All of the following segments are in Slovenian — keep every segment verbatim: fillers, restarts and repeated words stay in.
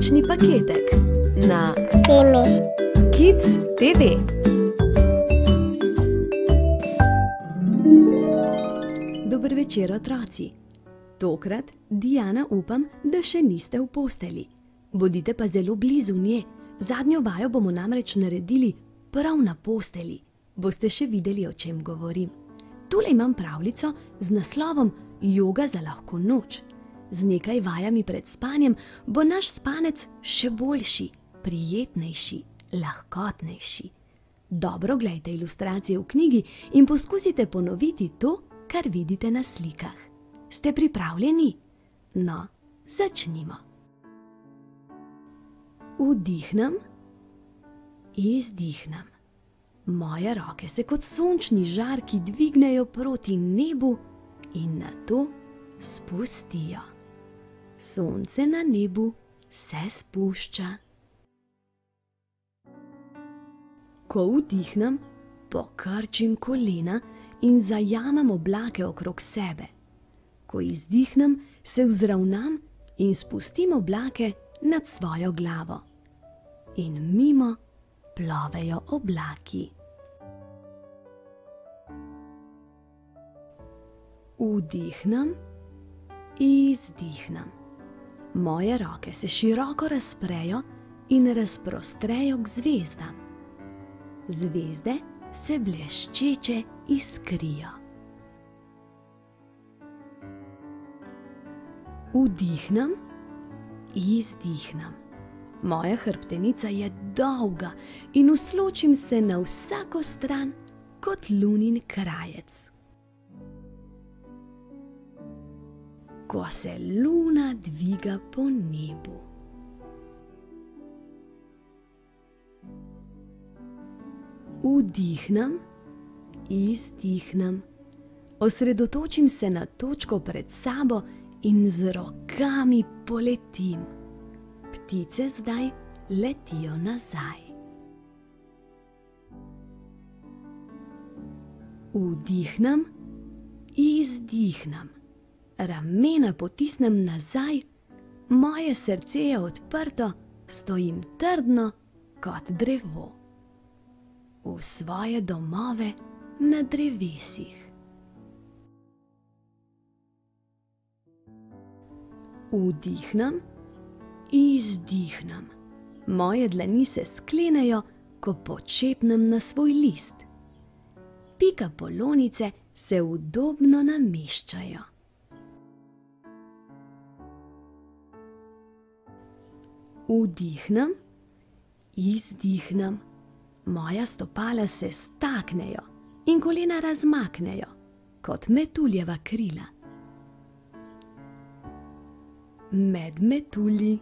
Božični paketek na Temi. Kids te ve. Dober večer, otroci. Tokrat, Diana, upam, da še niste v postelji. Bodite pa zelo blizu nje. Zadnjo vajo bomo namreč naredili prav na postelji. Boste še videli, o čem govorim. Tule imam pravljico z naslovom Joga za lahko noč. Z nekaj vajami pred spanjem bo naš spanec še boljši, prijetnejši, lahkotnejši. Dobro glejte ilustracije v knjigi in poskusite ponoviti to, kar vidite na slikah. Ste pripravljeni? No, začnimo. Vdihnem, izdihnem. Moje roke se kot sončni žarki dvignejo proti nebu in nato spustijo. Sonce na nebu se spušča. Ko vdihnem, pokrčim kolena in zajamem oblake okrog sebe. Ko izdihnem, se vzravnam in spustim oblake nad svojo glavo. In mimo plovejo oblaki. Vdihnem, izdihnem. Moje roke se široko razprejo in razprostrejo k zvezdam. Zvezde se bleščeče iskrijo. Vdihnem, izdihnem. Moja hrbtenica je dolga in usločim se na vsako stran kot lunin krajec. Ko se luna dviga po nebu. Vdihnem, izdihnem. Osredotočim se na točko pred sabo in z rokami poletim. Ptice zdaj letijo nazaj. Vdihnem, izdihnem. Ramena potisnem nazaj, moje srce je odprto, stojim trdno kot drevo. V svoje domove na drevesih. Vdihnem, izdihnem. Moje dlani se sklenejo, ko počepnem na svoj list. Pika polonice se udobno nameščajo. Vdihnem, izdihnem. Moja stopala se staknejo in kolena razmaknejo, kot metuljeva krila. Med metulji.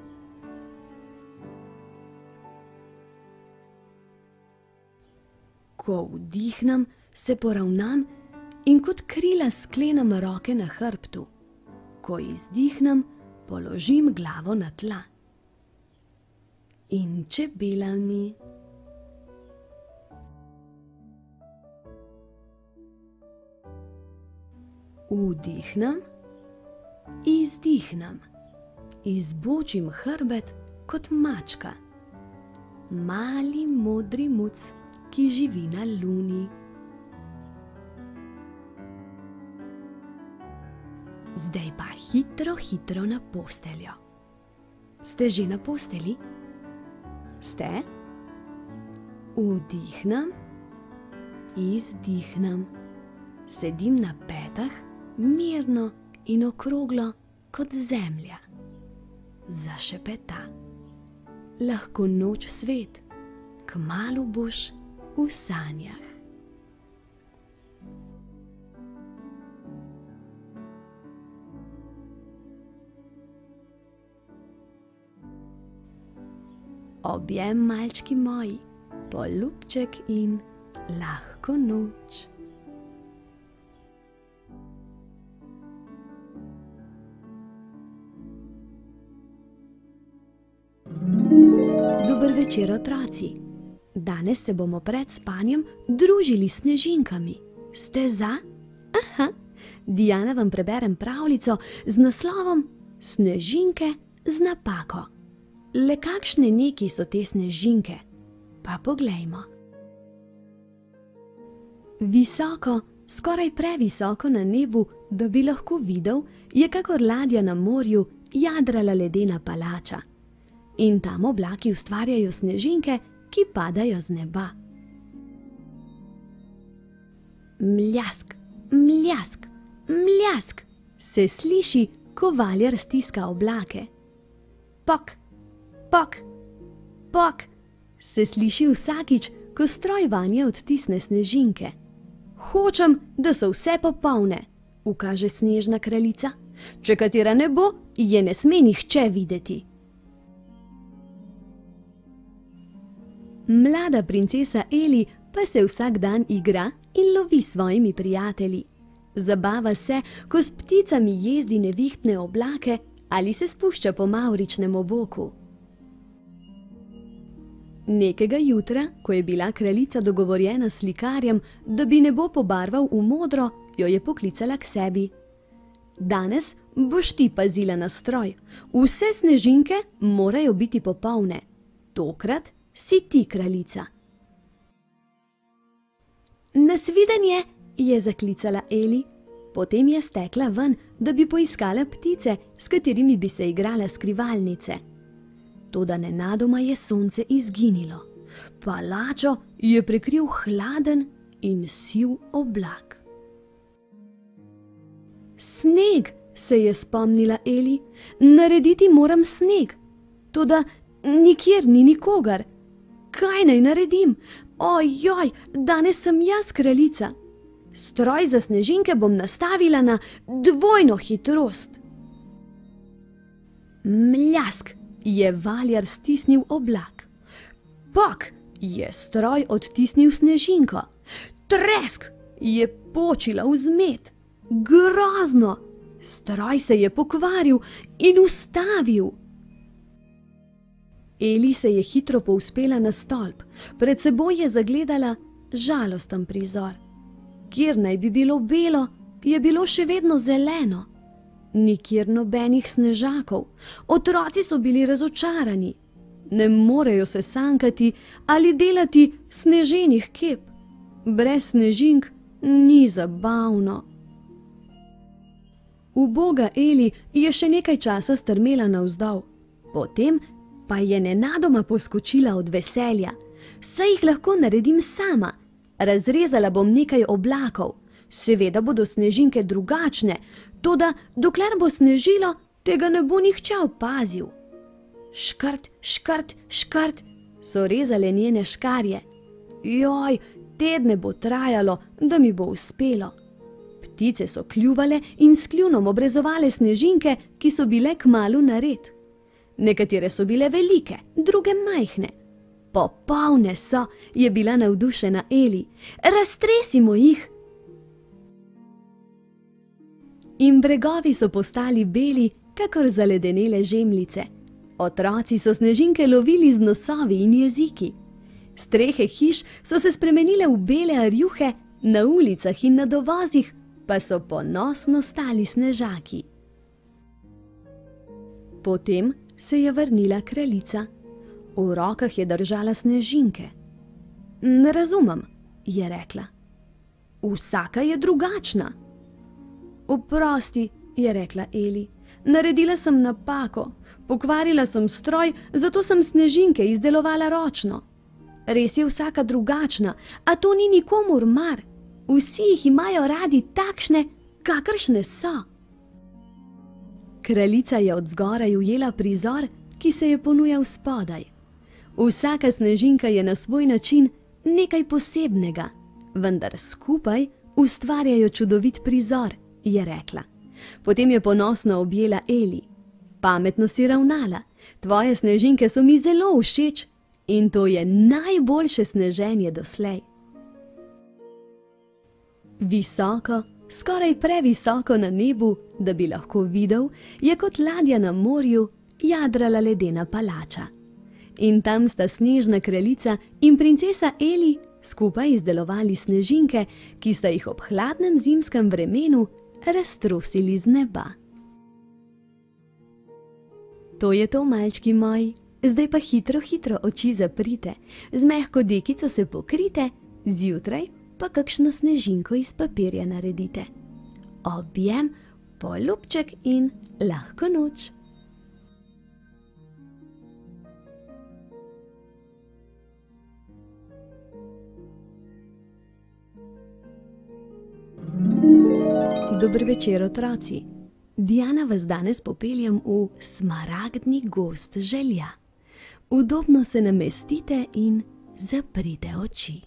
Ko vdihnem, se poravnam in kot krila sklenem roke na hrbtu. Ko izdihnem, položim glavo na tla. In čebelami. Vdihnem, izdihnem. Izbočim hrbet kot mačka. Mali modri muc, ki živi na luni. Zdaj pa hitro, hitro na posteljo. Ste že na posteli? Ste? Vdihnem, izdihnem. Sedim na petah, mirno in okroglo kot zemlja. Zašepeta. Lahko noč svet, kmalu boš v sanjah. Objem, malčki moji, poljubček in lahko noč. Dober večer, otroci. Danes se bomo pred spanjem družili s snežinkami. Ste za? Aha, Diana vam preberem pravljico z naslovom Snežinke z napako. le kakšne neki so te snežinke? Pa poglejmo. Visoko, skoraj previsoko na nebu, da bi lahko videl, je kakor ladja na morju jadrala ledena palača. In tam oblaki ustvarjajo snežinke, ki padajo z neba. Mljask, mljask, mljask se sliši, ko valjar stiska oblake. Pok, pok, pok se sliši vsakič, ko stroj vanje odtisne snežinke. Hočem, da so vse popolne, ukaže snežna kraljica. Če katera ne bo, je ne sme nihče videti. Mlada princesa Eli pa se vsak dan igra in lovi s svojimi prijatelji. Zabava se, ko s pticami jezdi nevihtne oblake ali se spušča po mavričnem oboku. Nekega jutra, ko je bila kraljica dogovorjena s slikarjem, da bi nebo pobarval v modro, jo je poklicala k sebi. Danes boš ti pazila na stroj. Vse snežinke morajo biti popolne. Tokrat si ti kraljica. Nasvidenje, je zaklicala Eli. Potem je stekla ven, da bi poiskala ptice, s katerimi bi se igrala skrivalnice. Toda nenadoma je sonce izginilo. Palačo je prekril hladen in siv oblak. Sneg, se je spomnila Eli. Narediti moram sneg. Toda nikjer ni nikogar. Kaj naj naredim? Ojoj, danes sem jaz kraljica. Stroj za snežinke bom nastavila na dvojno hitrost. Mljask, je valjar stisnil oblak. Pok, je stroj odtisnil snežinko. Tresk, je počila vzmet. Grozno, stroj se je pokvaril in ustavil. Eli se je hitro povzpela na stolp. Pred seboj je zagledala žalosten prizor. Kjer naj bi bilo belo, je bilo še vedno zeleno. Nikjer nobenih snežakov. Otroci so bili razočarani. Ne morejo se sankati ali delati sneženih kep. Brez snežink ni zabavno. Uboga Eli je še nekaj časa strmela navzdol. Potem pa je nenadoma poskočila od veselja. Saj jih lahko naredim sama. Razrezala bom nekaj oblakov. Seveda bodo snežinke drugačne, toda dokler bo snežilo, tega ne bo nihče opazil. Škrt, škrt, škrt so rezale njene škarje. Joj, tedne bo trajalo, da mi bo uspelo. Ptice so kljuvale in s kljunom obrezovale snežinke, ki so bile kmalu nared. Nekatere so bile velike, druge majhne. Popolne so, je bila navdušena Eli. Raztresimo jih! In bregovi so postali beli, kakor zaledenele žemljice. Otroci so snežinke lovili z nosovi in jeziki. Strehe hiš so se spremenile v bele rjuhe, na ulicah in na dovozih pa so ponosno stali snežaki. Potem se je vrnila kraljica. V rokah je držala snežinke. Ne razumem, je rekla. Vsaka je drugačna. Oprosti, je rekla Eli. Naredila sem napako. Pokvarila sem stroj, zato sem snežinke izdelovala ročno. Res je vsaka drugačna, a to ni nikomur mar. Vsi jih imajo radi takšne, kakršne so. Kraljica je od zgoraj ujela prizor, ki se je ponujal spodaj. Vsaka snežinka je na svoj način nekaj posebnega, vendar skupaj ustvarjajo čudovit prizor, je rekla. Potem je ponosno objela Eli. Pametno si ravnala, tvoje snežinke so mi zelo všeč in to je najboljše sneženje doslej. Visoko, skoraj previsoko na nebu, da bi lahko videl, je kot ladja na morju jadrala ledena palača. In tam sta snežna kraljica in princesa Eli skupaj izdelovali snežinke, ki sta jih ob hladnem zimskem vremenu raztrosili z neba. To je to, malčki moji. Zdaj pa hitro, hitro oči zaprite, z mehko dekico se pokrite, zjutraj pa kakšno snežinko iz papirja naredite. Objem, poljubček in lahko noč. Dober večer, otroci. Diana vas danes popeljem v smaragdni gozd želja. Udobno se namestite in zaprite oči.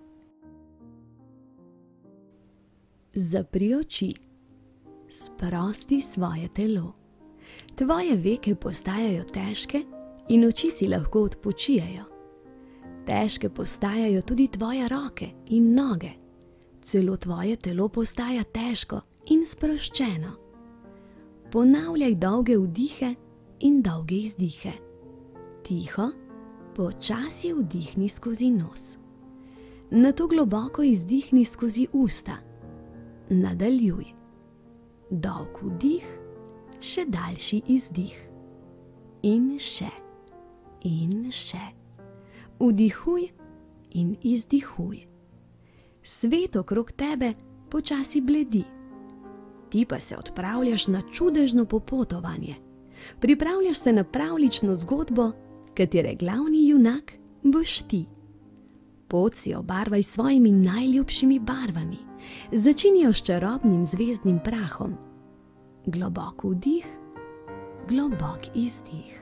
Zapri oči. Sprosti svoje telo. Tvoje veke postajajo težke in oči si lahko odpočijajo. Težke postajajo tudi tvoje roke in noge. Celo tvoje telo postaja težko in sproščeno. Ponavljaj dolge vdihe in dolge izdihe. Tiho, počasi vdihni skozi nos. Nato globoko izdihni skozi usta. Nadaljuj. Dolg vdih, še daljši izdih. In še, in še. Vdihuj in izdihuj. Svet okrog tebe počasi bledi. Ti pa se odpravljaš na čudežno popotovanje. Pripravljaš se na pravljično zgodbo, katere glavni junak boš ti. Pot si obarvaj s svojimi najljubšimi barvami. Začinijo s čarobnim zvezdnim prahom. Globok vdih, globok izdih.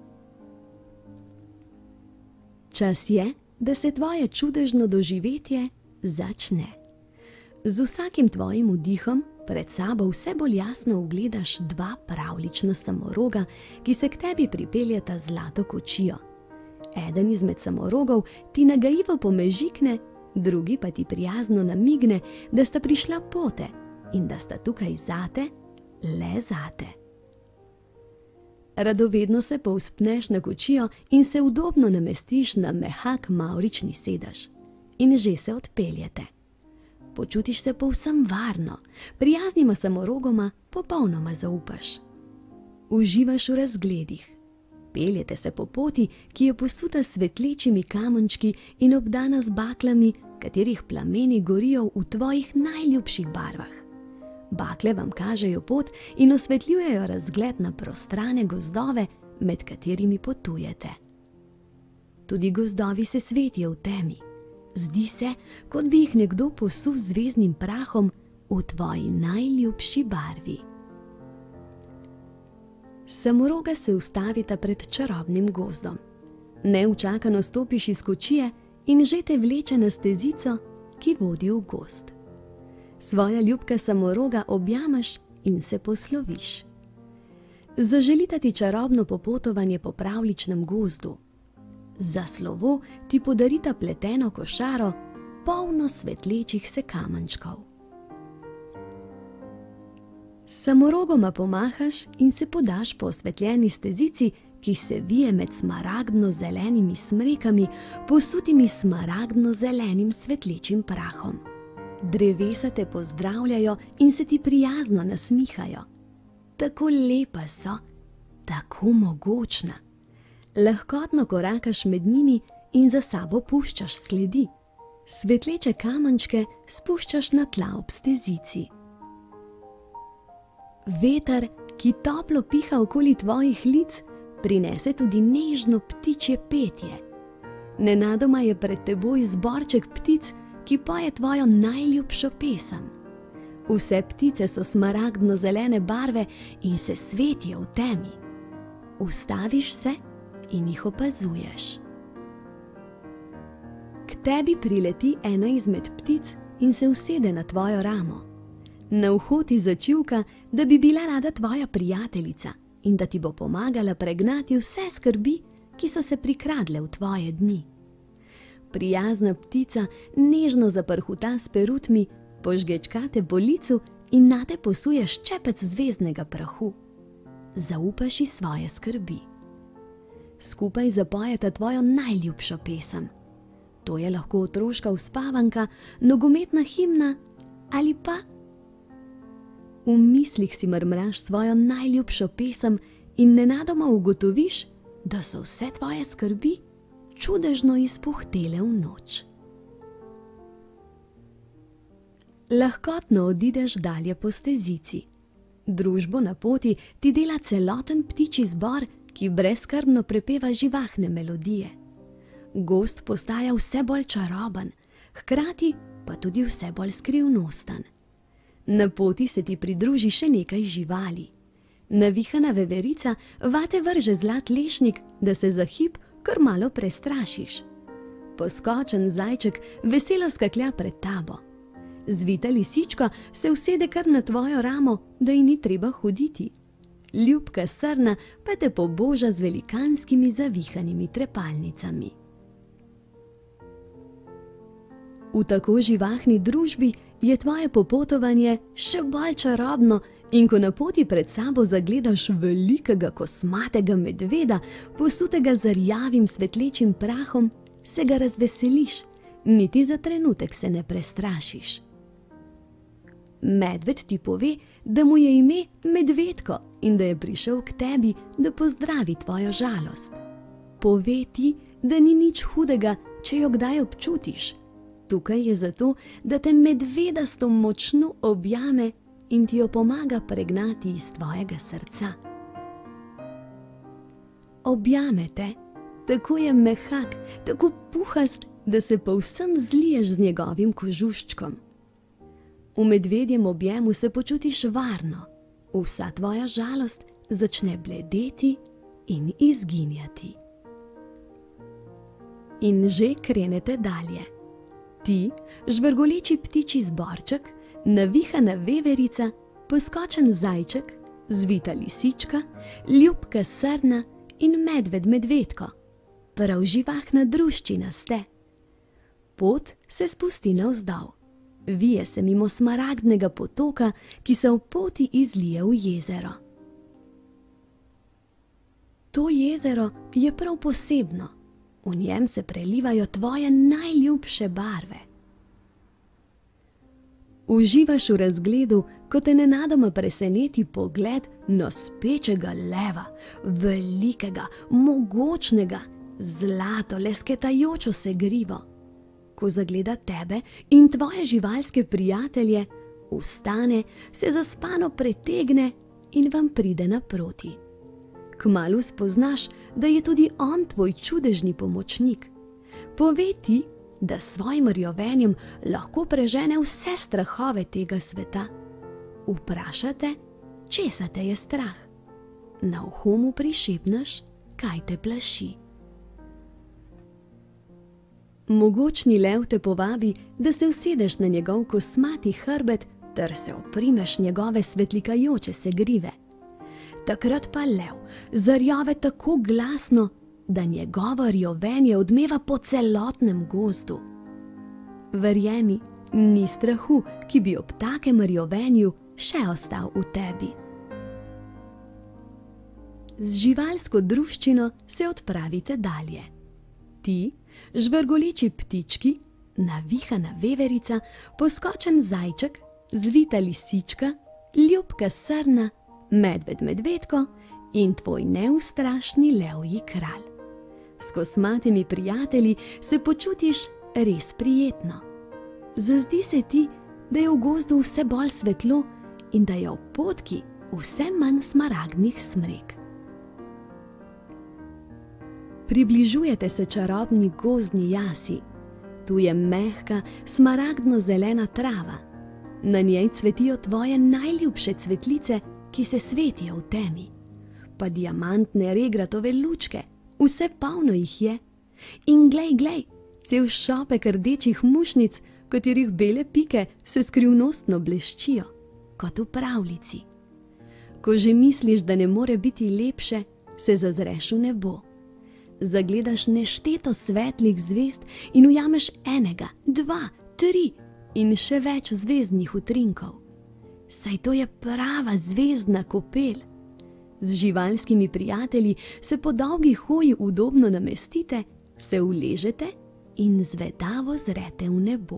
Čas je, da se tvoje čudežno doživetje začne. Z vsakim tvojim vdihom pred sabo vse bolj jasno ugledaš dva pravljična samoroga, ki se k tebi pripeljeta zlato kočijo. Eden izmed samorogov ti nagajivo pomežikne, drugi pa ti prijazno namigne, da sta prišla pote in da sta tukaj zate, le zate. Radovedno se povzpneš na kočijo in se udobno namestiš na mehak mavrični sedež. In že se odpeljete. Počutiš se povsem varno, prijaznima samorogoma popolnoma zaupaš. Uživaš v razgledih. Peljete se po poti, ki je posuta s svetlečimi kamenčki in obdana z baklami, katerih plameni gorijo v tvojih najljubših barvah. Bakle vam kažejo pot in osvetljujejo razgled na prostrane gozdove, med katerimi potujete. Tudi gozdovi se svetijo v temi. Zdi se, kot bi jih nekdo posul z zvezdnim prahom v tvoji najljubši barvi. Samoroga se ustavita pred čarobnim gozdom. Neučakano stopiš iz kočije in že te vleče na stezico, ki vodi v gozd. Svoja ljubka samoroga objamaš in se posloviš. Zaželita ti čarobno popotovanje po pravljičnem gozdu. Za slovo ti podarita pleteno košaro, polno svetlečih se kamenčkov. Samorogoma pomahaš in se podaš po osvetljeni stezici, ki se vije med smaragdno-zelenimi smrekami, posutimi smaragdno-zelenim svetlečim prahom. Drevesa te pozdravljajo in se ti prijazno nasmihajo. Tako lepa so, tako mogočna. Lahkotno korakaš med njimi in za sabo puščaš sledi. Svetleče kamenčke spuščaš na tla ob stezici. Veter, ki toplo piha okoli tvojih lic, prinese tudi nežno ptičje petje. Nenadoma je pred teboj zborček ptic, ki poje tvojo najljubšo pesem. Vse ptice so smaragdno-zelene barve in se svetijo v temi. Ustaviš se in jih opazuješ. K tebi prileti ena izmed ptic in se usede na tvojo ramo. Na uho ti začivka, da bi bila rada tvoja prijateljica in da ti bo pomagala pregnati vse skrbi, ki so se prikradle v tvoje dni. Prijazna ptica nežno zaprhuta s perutmi, požgečka te po licu in nate posuje ščepec zvezdnega prahu. Zaupaš ji svoje skrbi. Skupaj zapojeta tvojo najljubšo pesem. To je lahko otroška uspavanka, nogometna himna ali pa v mislih si mrmraš svojo najljubšo pesem in nenadoma ugotoviš, da so vse tvoje skrbi čudežno izpuhtele v noč. Lahkotno odideš dalje po stezici. Družbo na poti ti dela celoten ptičji zbor, ki brezskrbno prepeva živahne melodije. Gozd postaja vse bolj čaroben, hkrati pa tudi vse bolj skrivnosten. Na poti se ti pridruži še nekaj živali. Navihana veverica vate vrže zlat lešnik, da se za hip kar malo prestrašiš. Poskočen zajček veselo skaklja pred tabo. Zvita lisička se usede kar na tvojo ramo, da ji ni treba hoditi. Ljubka srna pa te poboža z velikanskimi zavihanimi trepalnicami. V tako živahni družbi je tvoje popotovanje še bolj čarobno in ko na poti pred sabo zagledaš velikega kosmatega medveda, posutega z rjavim svetlečim prahom, se ga razveseliš, niti za trenutek se ne prestrašiš. Medved ti pove, da mu je ime Medvedko in da je prišel k tebi, da pozdravi tvojo žalost. Pove ti, da ni nič hudega, če jo kdaj občutiš. Tukaj je zato, da te medvedasto močno objame in ti jo pomaga pregnati iz tvojega srca. Objame te, tako je mehak, tako puhast, da se povsem zliješ z njegovim kožuščkom. V medvedjem objemu se počutiš varno, vsa tvoja žalost začne bledeti in izginjati. In že krenete dalje. Ti, žvrgoleči ptičji zborček, navihana veverica, poskočen zajček, zvita lisička, ljubka srna in medved Medvedko. Prav živahna druščina ste. Pot se spusti navzdol. Vije se mimo smaragdnega potoka, ki se v poti izlije v jezero. To jezero je prav posebno. V njem se prelivajo tvoje najljubše barve. Uživaš v razgledu, ko te nenadoma preseneti pogled na spečega leva, velikega, mogočnega, zlato lesketajočo se grivo. Ko zagleda tebe in tvoje živalske prijatelje, vstane, se zaspano pretegne in vam pride naproti. Kmalu spoznaš, da je tudi on tvoj čudežni pomočnik. Pove ti, da s svojim rjovenjem lahko prežene vse strahove tega sveta. Vpraša te, česa te je strah. Na uho mu prišepneš, kaj te plaši. Mogočni lev te povabi, da se usedeš na njegov kosmati hrbet ter se oprimeš njegove svetlikajoče se grive. Takrat pa lev zarjave tako glasno, da njegovo rjovenje odmeva po celotnem gozdu. Verjemi, ni strahu, ki bi ob takem rjovenju še ostal v tebi. Z živalsko druščino se odpravite dalje. Ti, žvrgoleči ptički, navihana veverica, poskočen zajček, zvita lisička, ljubka srna, medved Medvedko in tvoj neustrašni levji kralj. S kosmatimi prijatelji se počutiš res prijetno. Zazdi se ti, da je v gozdu vse bolj svetlo in da je ob potki vse manj smaragdnih smrek. Približujete se čarobni gozdni jasi. Tu je mehka, smaragdno-zelena trava. Na njej cvetijo tvoje najljubše cvetlice, ki se svetijo v temi. Pa diamantne regratove lučke, vse polno jih je. In glej, glej, cel šopek rdečih mušnic, katerih bele pike se skrivnostno bleščijo, kot v pravljici. Ko že misliš, da ne more biti lepše, se zazreš v nebo. Zagledaš nešteto svetlih zvezd in ujameš enega, dva, tri in še več zvezdnih utrinkov. Saj to je prava zvezdna kopel. Z živalskimi prijatelji se po dolgi hoji udobno namestite, se uležete in zvedavo zrete v nebo.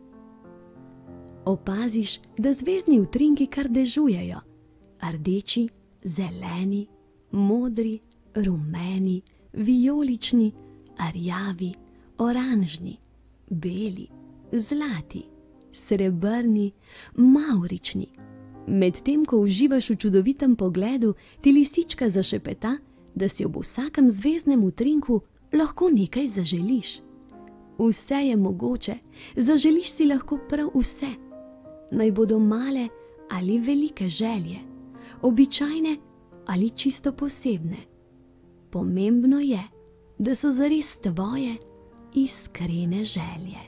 Opaziš, da zvezdni utrinki kar dežujejo. Rdeči, zeleni, modri, rumeni, vijolični, rjavi, oranžni, beli, zlati, srebrni, mavrični. Medtem ko uživaš v čudovitem pogledu, ti lisička zašepeta, da si ob vsakem zvezdnem utrinku lahko nekaj zaželiš. Vse je mogoče, zaželiš si lahko prav vse. Naj bodo male ali velike želje, običajne ali čisto posebne. Pomembno je, da so zares tvoje iskrene želje.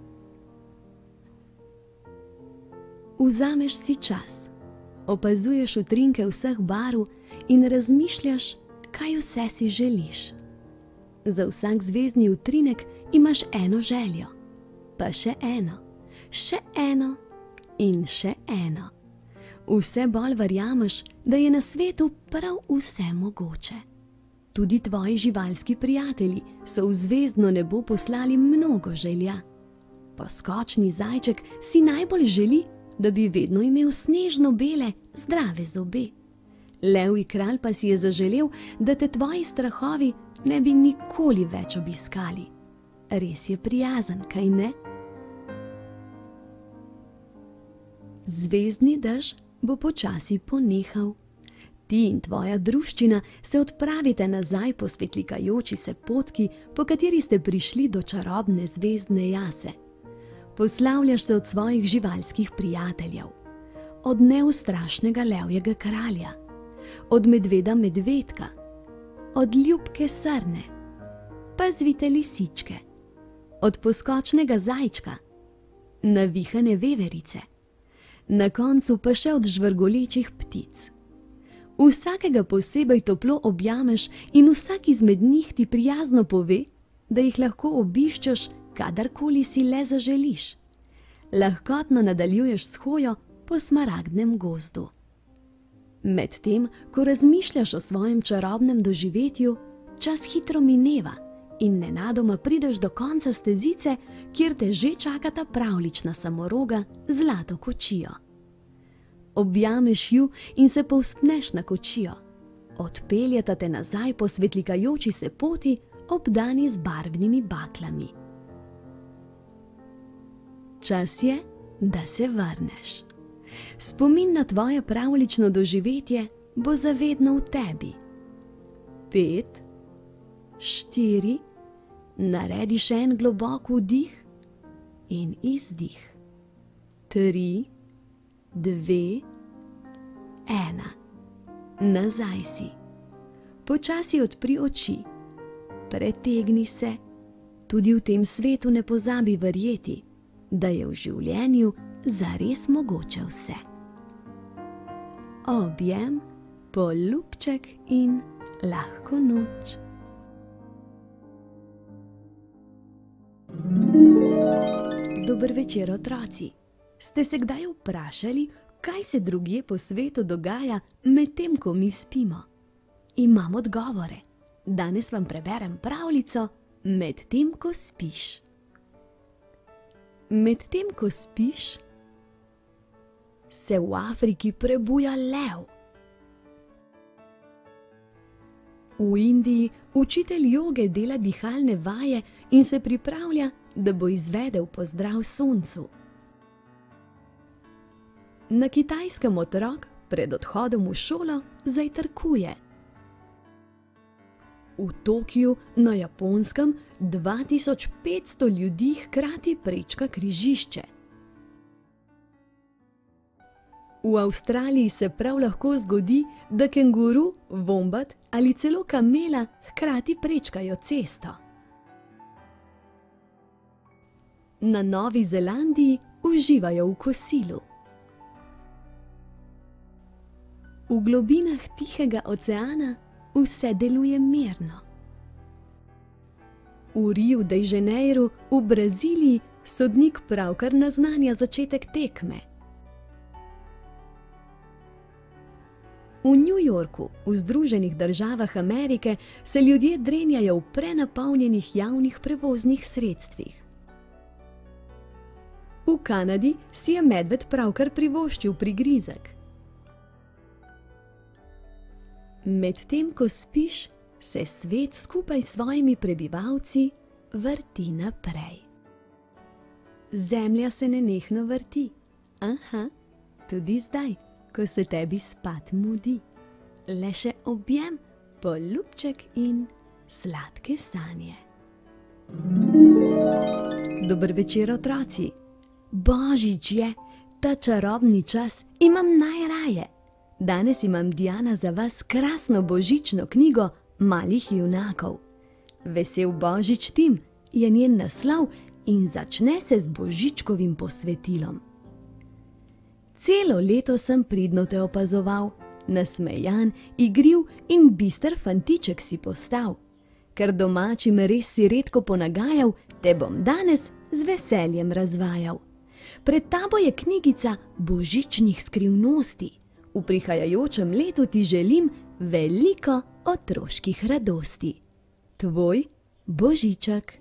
Vzameš si čas, opazuješ utrinke vseh barv in razmišljaš, kaj vse si želiš. Za vsak zvezdni utrinek imaš eno željo, pa še eno, še eno in še eno. Vse bolj verjameš, da je na svetu prav vse mogoče. Tudi tvoji živalski prijatelji so v zvezdno nebo poslali mnogo želja. Poskočni zajček si najbolj želi, da bi vedno imel snežno bele, zdrave zobe. Levji kralj pa si je zaželel, da te tvoji strahovi ne bi nikoli več obiskali. Res je prijazen, kaj ne? Zvezdni dež bo počasi ponehal. Ti in tvoja druščina se odpravite nazaj po svetlikajoči se potki, po kateri ste prišli do čarobne zvezdne jase. Poslavljaš se od svojih živalskih prijateljev, od neustrašnega levjega kralja, od medveda medvedka, od ljubke srne, pa zvite lisičke, od poskočnega zajčka, navihane veverice, na koncu pa še od žvrgolečih ptic. Vsakega posebej toplo objameš in vsak izmed njih ti prijazno pove, da jih lahko obiščeš, kadarkoli si le zaželiš. Lahkotno nadaljuješ s hojo po smaragdnem gozdu. Medtem, ko razmišljaš o svojem čarobnem doživetju, čas hitro mineva in nenadoma prideš do konca stezice, kjer te že čakata pravljična samoroga z zlato kočijo. Objameš ju in se povzpneš na kočijo. Odpeljeta te nazaj po svetlikajoči se poti, obdani z barvnimi baklami. Čas je, da se vrneš. Spomin na tvoje pravljično doživetje bo zavedno v tebi. Pet, štiri, naredi še en globok vdih in izdih. Tri, dve, ena. Nazaj si. Počasi odpri oči. Pretegni se. Tudi v tem svetu ne pozabi verjeti, da je v življenju zares mogoče vse. Objem, poljubček in lahko noč. Dober večer, otroci. Ste se kdaj vprašali, kaj se drugje po svetu dogaja, medtem ko mi spimo? Imam odgovore. Danes vam preberem pravljico Medtem ko spiš. Medtem ko spiš, se v Afriki prebuja lev. V Indiji učitelj joge dela dihalne vaje in se pripravlja, da bo izvedel pozdrav soncu. Na Kitajskem otrok pred odhodom v šolo zajtrkuje. V Tokiu na Japonskem dva tisoč petsto ljudi hkrati prečka križišče. V Avstraliji se prav lahko zgodi, da kenguru, vombat ali celo kamela hkrati prečkajo cesto. Na Novi Zelandiji uživajo v kosilu. V globinah Tihega oceana vse deluje mirno. V Riu de Janeiru v Braziliji sodnik pravkar naznanja začetek tekme. V New Yorku, v Združenih državah Amerike, se ljudje drenjajo v prenapolnjenih javnih prevoznih sredstvih. V Kanadi si je medved pravkar privoščil prigrizek. Medtem ko spiš, se svet skupaj s svojimi prebivalci vrti naprej. Zemlja se nenehno vrti, aha, tudi zdaj, ko se tebi spat mudi. Le še objem, poljubček in sladke sanje. Dober večer, otroci! Božič je, ta čarobni čas imam najraje. Danes imam, Diana, za vas krasno božično knjigo Malih junakov. Vesel Božič Tim je njen naslov in začne se z božičkovim posvetilom. Celo leto sem pridno te opazoval, nasmejan, igriv in bister fantiček si postal. Ker domačim res si redko ponagajal, te bom danes z veseljem razvajal. Pred tabo je knjigica božičnih skrivnosti. V prihajajočem letu ti želim veliko otroških radosti. Tvoj Božiček.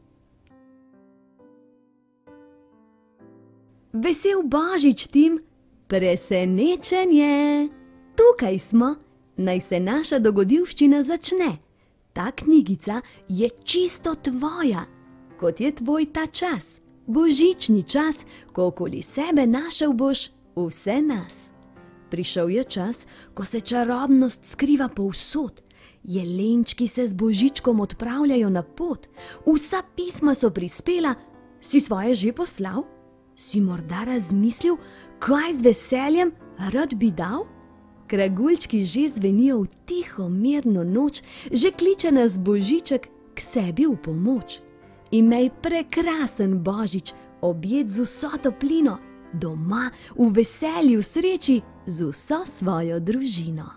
Vesel Božič, Tim! Presenečenje! Tukaj smo, naj se naša dogodivščina začne. Ta knjigica je čisto tvoja, kot je tvoj ta čas, božični čas, ko okoli sebe našel boš vse nas. Prišel je čas, ko se čarobnost skriva povsod. Jelenčki se z božičkom odpravljajo na pot. Vsa pisma so prispela. Si svoje že poslal? Si morda razmislil, kaj z veseljem rad bi dal? Kraguljčki že zvenijo v tiho, mirno noč, že kliče nas Božiček k sebi v pomoč. Imej prekrasen Božič, objet z vso toplino, doma, v veselju, sreči, z vso svojo družino.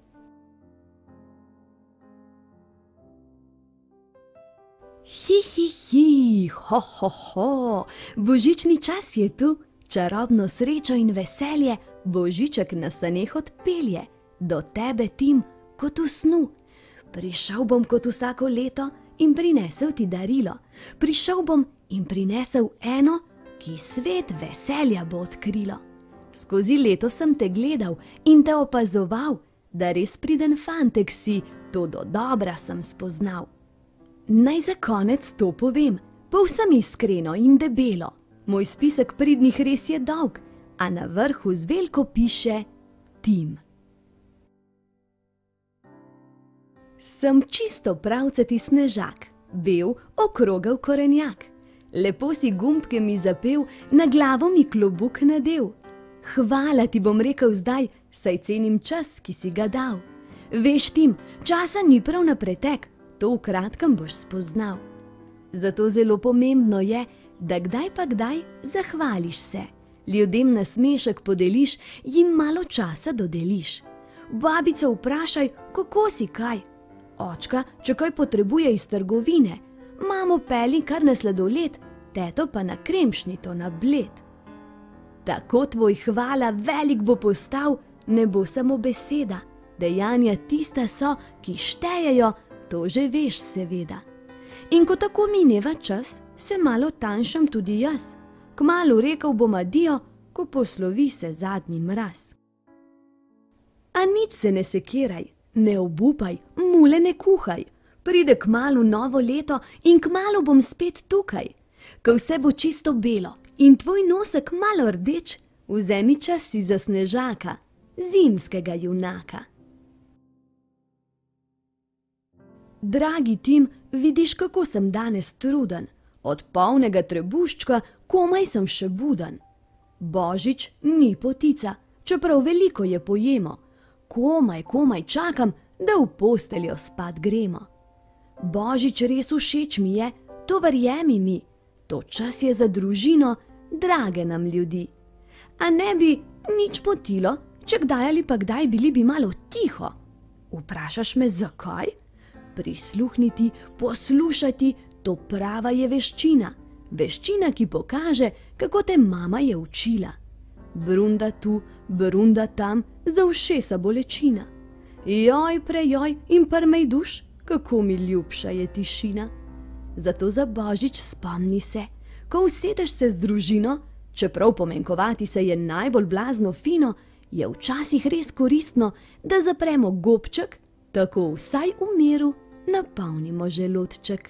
Hi, hi, hi, ho, ho, ho, božični čas je tu, čarobno srečo in veselje Božiček na saneh odpelje, do tebe, Tim, kot v snu. Prišel bom kot vsako leto in prinesel ti darilo. Prišel bom in prinesel eno, ki svet veselja bo odkrilo. Skozi leto sem te gledal in te opazoval, da res priden fantek si, to dodobra sem spoznal. Naj za konec to povem, povsem iskreno in debelo. Moj spisek pridnih res je dolg, a na vrhu z veliko piše Tim. Sem čisto pravcati snežak, bel, okrogel korenjak. Lepo si gumbke mi zapel, na glavo mi klobuk nadel. Hvala ti bom rekel zdaj, saj cenim čas, ki si ga dal. Veš, Tim, časa ni prav na pretek, to v kratkem boš spoznal. Zato zelo pomembno je, da kdaj pa kdaj zahvališ se. Ljudem nasmešek podeliš, jim malo časa dodeliš. Babico vprašaj, kako si kaj. Očka, če kaj potrebuje iz trgovine. Mamo peli kar na sladoled, teto pa na kremšnito na bled. Tako tvoj hvala velik bo postal, ne bo samo beseda. Dejanja tista so, ki štejejo, to že veš seveda. In ko tako mineva čas, se malo tanjšam tudi jaz. Kmalu rekel bom adijo, ko poslovi se zadnji mraz. A nič se ne sekiraj, ne obupaj, mule ne kuhaj. Pride kmalu novo leto in kmalu bom spet tukaj. Ko vse bo čisto belo in tvoj nosek malo rdeč, vzemi čas si za snežaka, zimskega junaka. Dragi Tim, vidiš, kako sem danes truden. Od polnega trebuščka komaj sem še buden. Božič ni potica, čeprav veliko je pojemo. Komaj, komaj čakam, da v posteljo spat gremo. Božič res všeč mi je, to verjemi mi. To čas je za družino, drage nam ljudi. A ne bi nič motilo, če kdaj ali pa kdaj bili bi malo tiho. Vprašaš me, zakaj? Prisluhniti, poslušati, to prava je veščina. Veščina, ki pokaže, kako te mama je učila. Brunda tu, brunda tam, za ušesa bolečina. Joj, prejoj in prmej duš, kako mi ljubša je tišina. Zato za Božič spomni se, ko usedeš se z družino, čeprav pomenkovati se je najbolj blazno fino, je včasih res koristno, da zapremo gobček, tako vsaj v miru napolnimo želodček.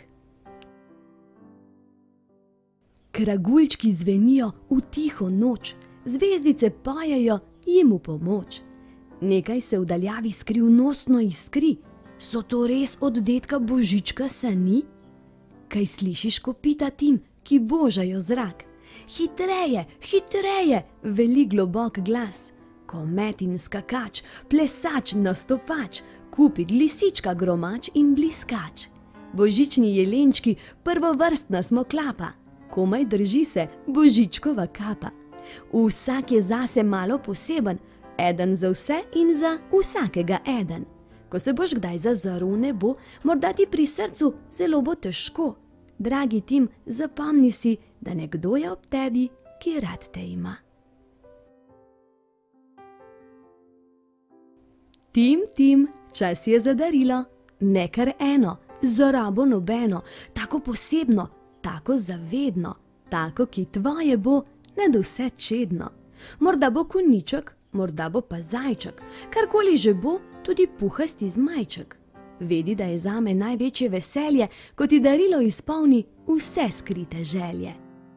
Kraguljčki zvenijo v tiho noč, zvezdice pojejo jim v pomoč. Nekaj se v daljavi skrivnostno iskri, so to res od dedka Božička sani? Kaj slišiš, ko pita Tim, ki božajo zrak? Hitreje, hitreje, veli globok glas. Komet in skakač, plesač, nastopač, kupit, lisička, gromač in bliskač. Božični jelenčki, prvovrstna smo klapa, komaj drži se Božičkova kapa. Vsak je zase malo poseben, eden za vse in za vsakega eden. Ko se boš kdaj zazrl v nebo, morda ti pri srcu zelo bo težko. Dragi Tim, zapomni si, da nekdo je ob tebi, ki rad te ima. Tim, Tim, čas je za darilo, ne kar eno, za rabo nobeno, tako posebno, tako zavedno, tako, ki tvoje bo nadvse čedno. Morda bo konjiček, morda bo pa zajček, karkoli že bo, tudi puhasti zmajček. Vedi, da je zame največje veselje, ko ti darilo izpolni vse skrite želje.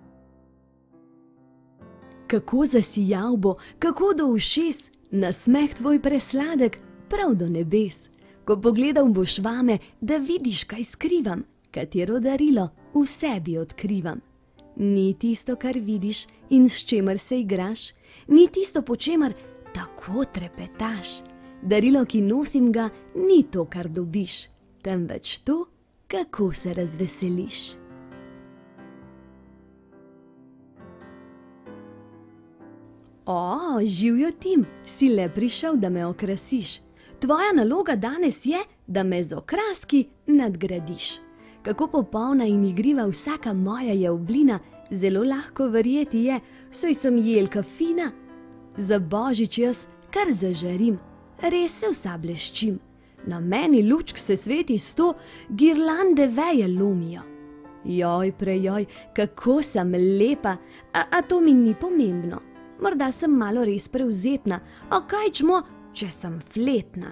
Kako zasijal bo, kako do ušes, nasmeh tvoj presladek, prav do nebes. Ko pogledal boš vame, da vidiš, kaj skrivam, katero darilo v sebi odkrivam. Ni tisto, kar vidiš in s čemer se igraš, ni tisto, po čemer tako trepetaš. Darilo, ki nosim ga, ni to, kar dobiš, temveč to, kako se razveseliš. O, živjo Tim, si le prišel, da me okrasiš. Tvoja naloga danes je, da me z okraski nadgradiš. Kako popolna in igriva vsaka moja je oblina, zelo lahko verjeti je, saj sem jelka fina. Za Božič jaz kar zažarim, res se vsa bleščim. Na meni lučk se sveti sto, girlande veje lomijo. Joj, prejoj, kako sem lepa, a, a to mi ni pomembno. Morda sem malo res prevzetna, a kaj čmo, če sem fletna.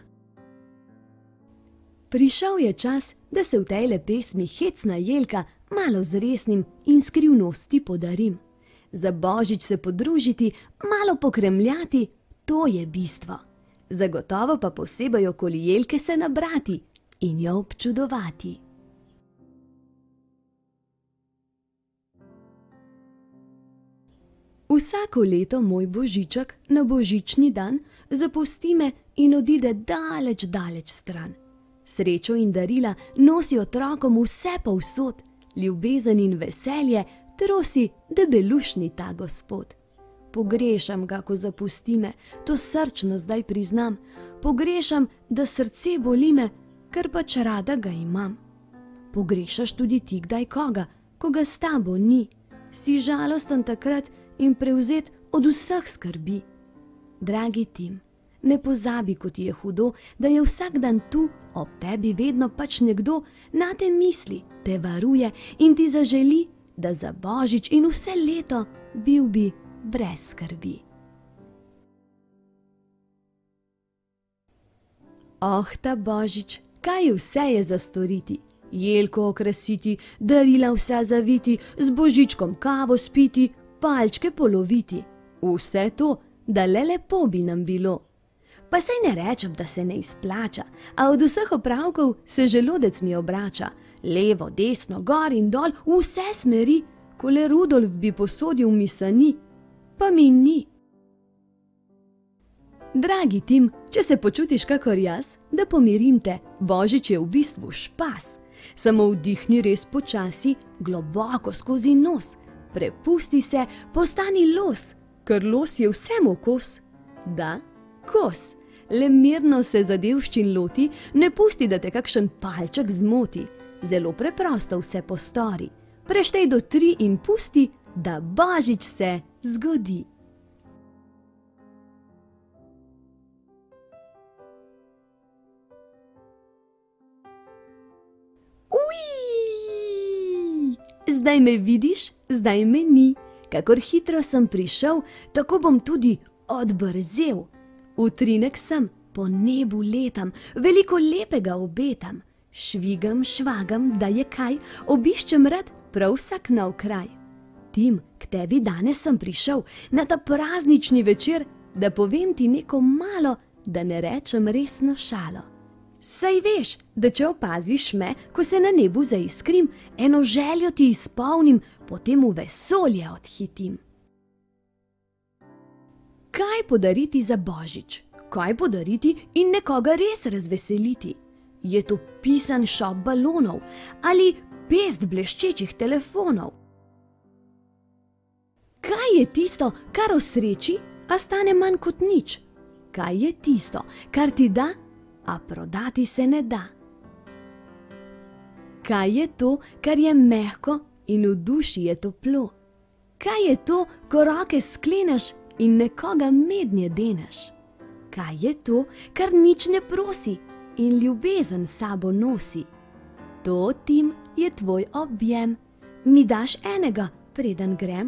Prišel je čas, da se v tejle pesmi Hecna jelka malo z resnim in skrivnosti podarim. Za Božič se podružiti, malo pokremljati, to je bistvo. Zagotovo pa posebej okoli jelke se nabrati in jo občudovati. Vsako leto moj Božiček na božični dan zapusti me in odide daleč, daleč stran. Srečo in darila nosi otrokom vse povsod, ljubezen in veselje trosi debelušni ta gospod. Pogrešam ga, ko zapusti me, to srčno zdaj priznam. Pogrešam, da srce boli me, ker pač rada ga imam. Pogrešaš tudi ti kdaj koga, ko ga s tabo ni. Si žalosten takrat in prevzet od vseh skrbi. Dragi Tim, ne pozabi, ko ti je hudo, da je vsak dan tu, ob tebi vedno pač nekdo, nate misli, te varuje in ti zaželi, da za Božič in vse leto bil bi brez skrbi. Oh, ta Božič, kaj vse je za storiti? Jelko okrasiti, darila vse zaviti, z Božičkom kavo spiti, palčke poloviti. Vse to, da le lepo bi nam bilo. Pa saj ne rečem, da se ne izplača, a od vseh opravkov se želodec mi obrača. Levo, desno, gor in dol, vse smeri, ko le Rudolf bi posodil mi sani, pa mi ni. Dragi Tim, če se počutiš kakor jaz, da pomirim te, Božič je v bistvu špas. Samo vdihni res počasi, globoko skozi nos. Prepusti se, postani los, ker los je vsemu kos. Da, kos. Le mirno se zadevščin loti, ne pusti, da te kakšen palček zmoti. Zelo preprosto vse postori. Preštej do tri in pusti, da Božič se zgodi. Uiii! Zdaj me vidiš, zdaj me ni. Kakor hitro sem prišel, tako bom tudi odbrzel. Utrinek sem, po nebu letam, veliko lepega obetam. Švigam, švagam, da je kaj, obiščem rad prav vsak nov kraj. Tim, k tebi danes sem prišel na ta praznični večer, da povem ti neko malo, da ne rečem resno šalo. Saj veš, da če opaziš me, ko se na nebu zaiskrim, eno željo ti izpolnim, potem v vesolje odhitim. Kaj podariti za Božič? Kaj podariti in nekoga res razveseliti? Je to pisan šop balonov ali pest bleščečih telefonov? Kaj je tisto, kar osreči, a stane manj kot nič? Kaj je tisto, kar ti da, a prodati se ne da? Kaj je to, kar je mehko in v duši je toplo? Kaj je to, ko roke skleneš in nekoga mednje deneš? Kaj je to, kar nič ne prosi in ljubezen sabo nosi? To, Tim, je tvoj objem. Mi daš enega, preden grem?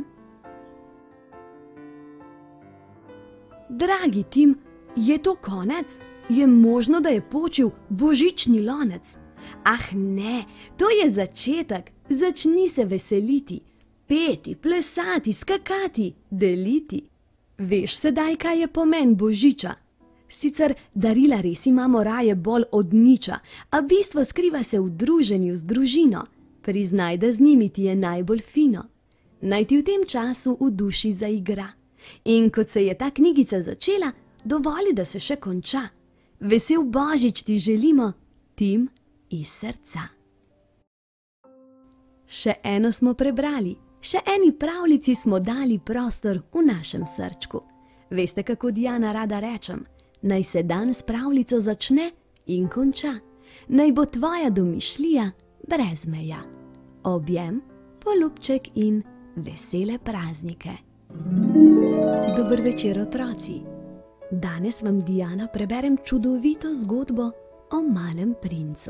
Dragi Tim, je to konec? Je možno, da je počil božični lonec? Ah ne, to je začetek, začni se veseliti, peti, plesati, skakati, deliti. Veš sedaj, kaj je pomen božiča? Sicer darila res imamo raje bolj od niča, a bistvo skriva se v druženju z družino. Priznaj, da z njimi ti je najbolj fino. Naj ti v tem času v duši zaigra. In kot se je ta knjigica začela, dovoli, da se še konča. Vesel Božič ti želimo, Tim, iz srca. Še eno smo prebrali, še eni pravljici smo dali prostor v našem srčku. Veste, kako Diana rada rečem? Naj se dan s pravljico začne in konča. Naj bo tvoja domišljija brez meja. Objem, poljubček in vesele praznike. Dober večer, otroci. Danes vam, Diana, preberem čudovito zgodbo o malem princu.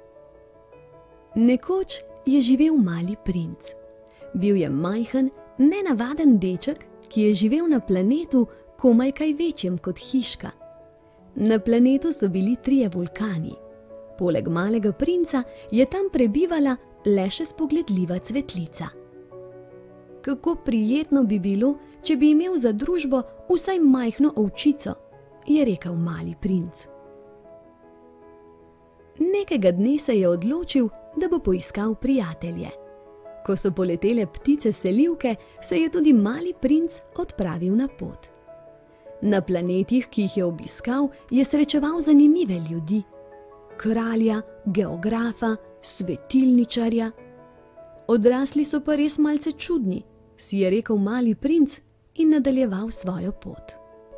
Nekoč je živel mali princ. Bil je majhen, nenavaden deček, ki je živel na planetu komaj kaj večjem kot hiška. Na planetu so bili trije vulkani. Poleg malega princa je tam prebivala le še spogledljiva cvetlica. Kako prijetno bi bilo, če bi imel za družbo vsaj majhno ovčico, je rekel mali princ. Nekega dne se je odločil, da bo poiskal prijatelje. Ko so poletele ptice selivke, se je tudi mali princ odpravil na pot. Na planetih, ki jih je obiskal, je srečeval zanimive ljudi. Kralja, geografa, svetilničarja. Odrasli so pa res malce čudni, si je rekel mali princ in nadaljeval svojo pot.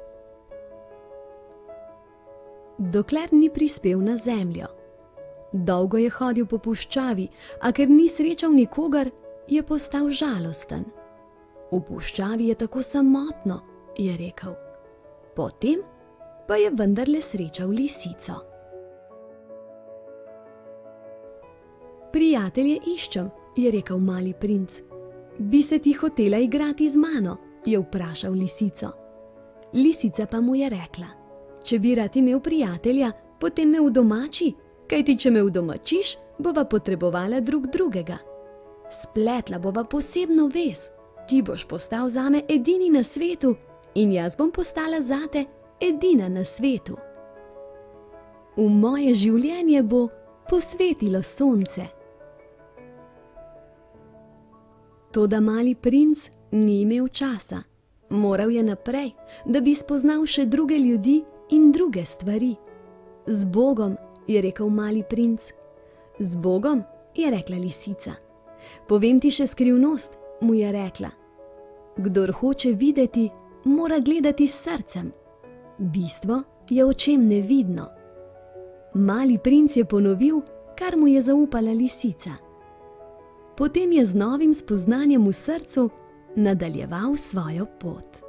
Dokler ni prispel na zemljo. Dolgo je hodil po puščavi, a ker ni srečal nikogar, je postal žalosten. V puščavi je tako samotno, je rekel. Potem pa je vendarle srečal lisico. Prijatelje iščem, je rekel mali princ. Bi se ti hotela igrati z mano, je vprašal lisico. Lisica pa mu je rekla, če bi rad imel prijatelja, potem me udomači, kajti če me udomačiš, bova potrebovala drug drugega. Spletla bova posebno vez, ti boš postal zame edini na svetu in jaz bom postala zate edina na svetu. V moje življenje bo posvetilo sonce. Toda mali princ ni imel časa. Moral je naprej, da bi spoznal še druge ljudi in druge stvari. Z Bogom, je rekel mali princ. Z Bogom, je rekla lisica. Povem ti še skrivnost, mu je rekla. Kdor hoče videti, mora gledati s srcem. Bistvo je očem nevidno. Mali princ je ponovil, kar mu je zaupala lisica. Potem je z novim spoznanjem v srcu nadaljeval svojo pot.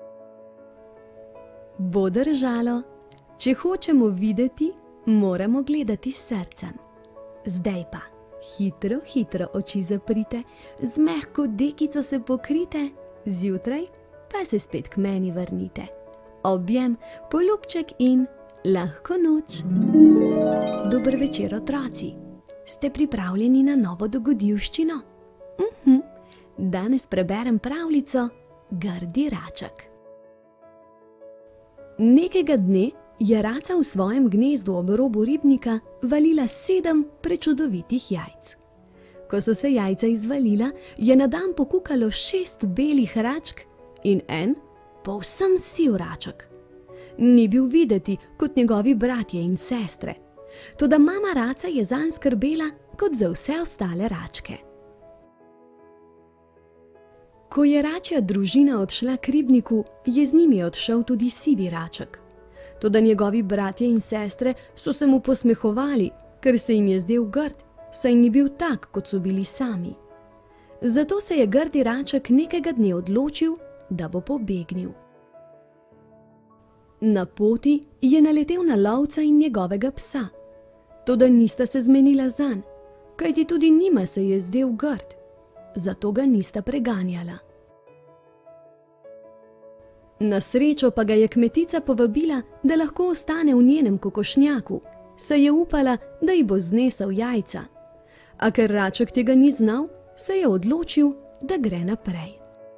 Bo držalo, če hočemo videti, moramo gledati s srcem. Zdaj pa, hitro, hitro oči zaprite, z mehko dekico se pokrite, zjutraj pa se spet k meni vrnite. Objem, poljubček in lahko noč. Dober večer, otroci. Ste pripravljeni na novo dogodivščino? Uh-huh. Danes preberem pravljico Grdi raček. Nekega dne je raca v svojem gnezdu ob robu ribnika valila sedem prečudovitih jajc. Ko so se jajca izvalila, je na dan pokukalo šest belih račk in en povsem siv raček. Ni bil videti kot njegovi bratje in sestre, toda mama raca je zanj skrbela kot za vse ostale račke. Ko je račja družina odšla k ribniku, je z njimi odšel tudi sivi raček. Toda njegovi bratje in sestre so se mu posmehovali, ker se jim je zdel grd, saj ni bil tak, kot so bili sami. Zato se je grdi raček nekega dne odločil, da bo pobegnil. Na poti je naletel na lovca in njegovega psa, toda nista se zmenila zanj, kajti tudi njima se je zdel grd, zato ga nista preganjala. Na srečo pa ga je kmetica povabila, da lahko ostane v njenem kokošnjaku, saj je upala, da ji bo znesel jajca. A ker raček tega ni znal, se je odločil, da gre naprej.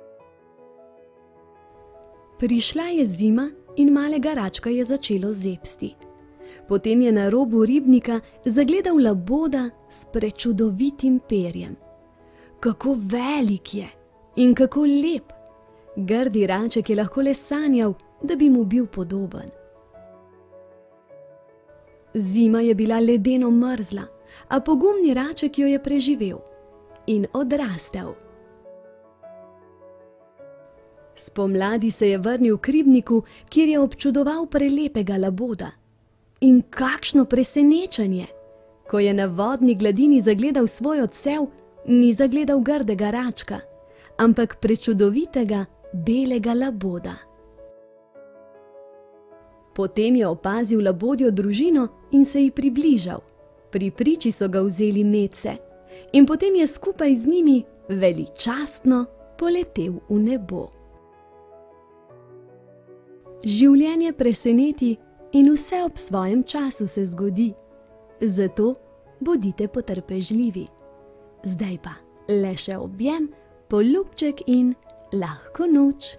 Prišla je zima in malega račka je začelo zebsti. Potem je na robu ribnika zagledal laboda s prečudovitim perjem. Kako velik je in kako lep! Grdi raček je lahko le sanjal, da bi mu bil podoben. Zima je bila ledeno mrzla, a pogumni raček jo je preživel in odrastel. Spomladi se je vrnil k ribniku, kjer je občudoval prelepega laboda. In kakšno presenečenje! Ko je na vodni gladini zagledal svoj odsev, ni zagledal grdega račka, ampak prečudovitega belega laboda. Potem je opazil labodjo družino in se ji približal. Pri priči so ga vzeli medse in potem je skupaj z njimi veličastno poletel v nebo. Življenje preseneti in vse ob svojem času se zgodi, zato bodite potrpežljivi. Zdaj pa le še objem, poljubček in lahko noč.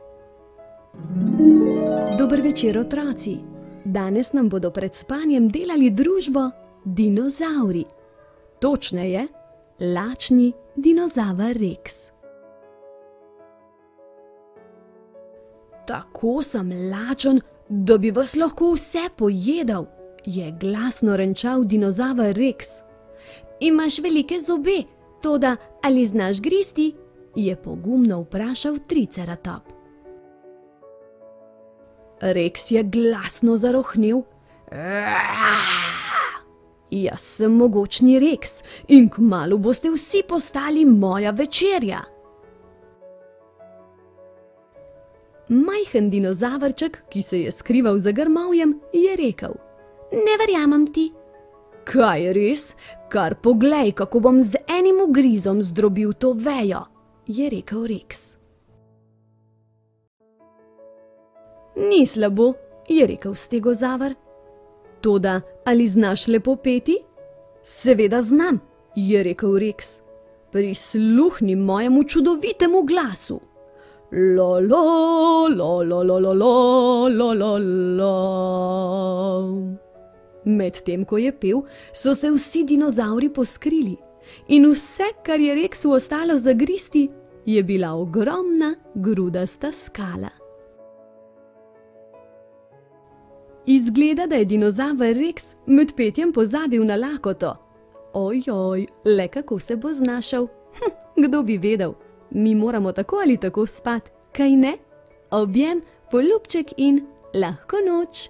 Dober večer, otroci! Danes nam bodo pred spanjem delali družbo dinozavri. Točneje, lačni dinozaver Rex. Tako sem lačen, da bi vas lahko vse pojedel, je glasno renčal dinozaver Rex. Imaš velike zobe, toda ali znaš gristi? Je pogumno vprašal Triceratop. Rex je glasno zarohnel. Jaz sem mogočni Rex in kmalu boste vsi postali moja večerja. Majhen dinozavrček, ki se je skrival za grmovjem, je rekel: Ne verjamem ti. Kaj res? Kar poglej, kako bom z enim ugrizom zdrobil to vejo, je rekel Rex. Ni slabo, je rekel stegozaver. Toda, ali znaš lepo peti? Seveda znam, je rekel Rex. Prisluhni mojemu čudovitemu glasu. La la la la la la la la la. Medtem ko je pel, so se vsi dinozavri poskrili in vse, kar je Rexu ostalo zagristi, je bila ogromna grudasta skala. Izgleda, da je dinozaver Rex med petjem pozabil na lakoto. Ojoj, le kako se bo znašel? Hm, kdo bi vedel? Mi moramo tako ali tako spat, kaj ne? Objem, poljubček in lahko noč.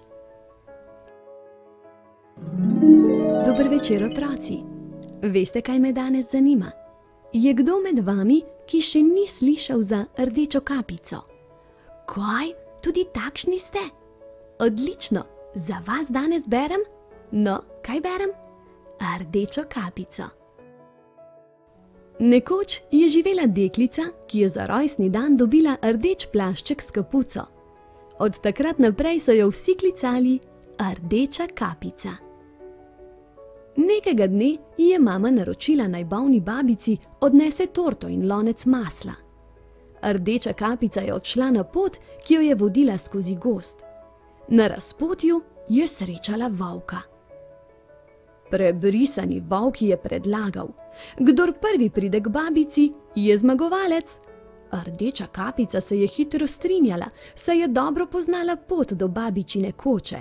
Dober večer, otroci. Veste, kaj me danes zanima? Je kdo med vami, ki še ni slišal za rdečo kapico? Kaj? Tudi takšni ste? Odlično, za vas danes berem? No, kaj berem? Rdečo kapico. Nekoč je živela deklica, ki je za rojstni dan dobila rdeč plašček s kapuco. Od takrat naprej so jo vsi klicali Rdeča kapica. Nekega dne ji je mama naročila, naj bolni babici odnese torto in lonec masla. Rdeča kapica je odšla na pot, ki jo je vodila skozi gozd. Na razpotju je srečala volka. Prebrisani volk je predlagal: kdor prvi pride k babici, je zmagovalec. Rdeča kapica se je hitro strinjala, saj je dobro poznala pot do babičine koče.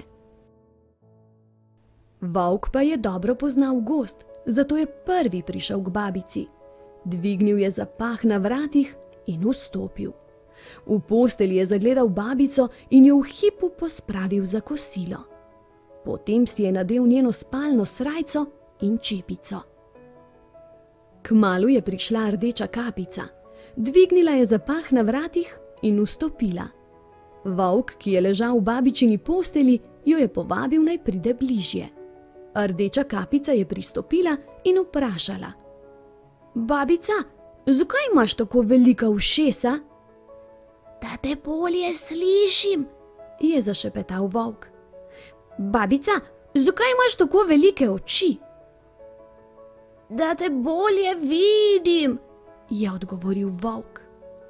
Volk pa je dobro poznal gozd, zato je prvi prišel k babici. Dvignil je zapah na vratih in vstopil. V postelji je zagledal babico in jo v hipu pospravil za kosilo. Potem si je nadel njeno spalno srajco in čepico. Kmalu je prišla rdeča kapica. Dvignila je zapah na vratih in vstopila. Volk, ki je ležal v babičini postelji, jo je povabil, naj pride bližje. Rdeča kapica je pristopila in vprašala: babica, zakaj imaš tako velika ušesa? Da te bolje slišim, je zašepetal volk. Babica, zakaj imaš tako velike oči? Da te bolje vidim, je odgovoril volk.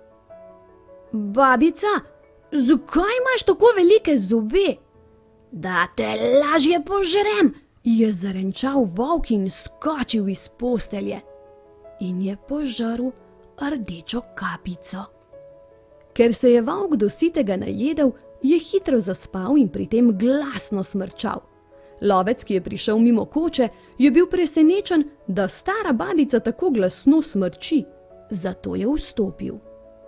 Babica, zakaj imaš tako velike zobe? Da te lažje požrem, je zarenčal volk in skočil iz postelje in je požrl rdečo kapico. Ker se je volk do sitega najedel, je hitro zaspal in pri tem glasno smrčal. Lovec, ki je prišel mimo koče, je bil presenečen, da stara babica tako glasno smrči, zato je vstopil.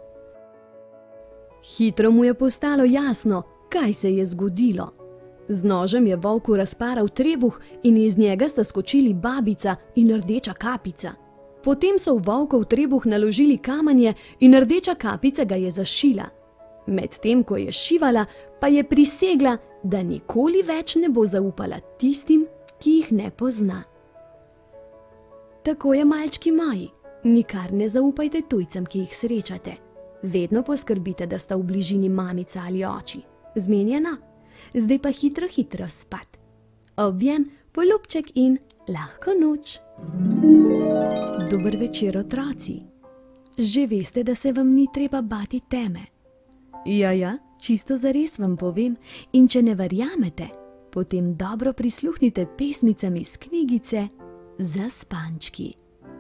Hitro mu je postalo jasno, kaj se je zgodilo. Z nožem je volku razparal trebuh in iz njega sta skočili babica in rdeča kapica. Potem so v volkov trebuh naložili kamanje in rdeča kapica ga je zašila. Medtem ko je šivala, pa je prisegla, da nikoli več ne bo zaupala tistim, ki jih ne pozna. Tako je, malčki moji, nikar ne zaupajte tujcem, ki jih srečate. Vedno poskrbite, da sta v bližini mamica ali oči. Zmenjeno? Zdaj pa hitro, hitro spat. Objem, poljubček in lahko noč. Dober večer, otroci. Že veste, da se vam ni treba bati teme. Ja, ja, čisto zares vam povem, in če ne verjamete, potem dobro prisluhnite pesmicam iz knjigice Zaspančki.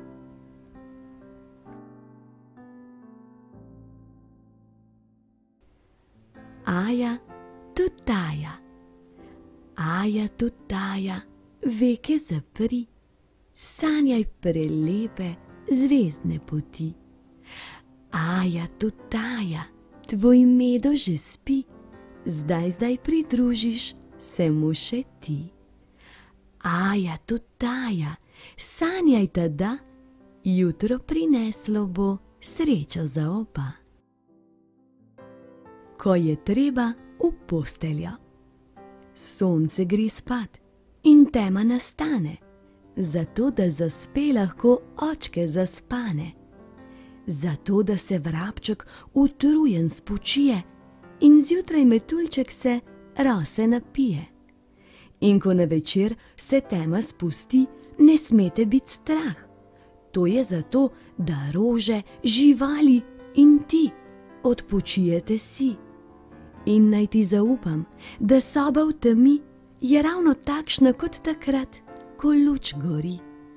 Aja, tutaja, Aja, tutaja, veke zapri, sanjaj prelepe zvezdne poti. Aja, tutaja, tvoj medo že spi, zdaj, zdaj pridružiš se mu še ti. Aja, tutaja, sanjaj tada, jutro prineslo bo srečo za oba. Ko je treba v posteljo. Sonce gre spat in tema nastane, zato da zaspe lahko očke zaspane. Zato da se vrabček utrujen spočije in zjutraj metuljček se rose napije. In ko na večer se tema spusti, ne smete biti strah. To je zato, da rože, živali in ti odpočijete si. In naj ti zaupam, da soba v temi je ravno takšna kot takrat, ko luč gori.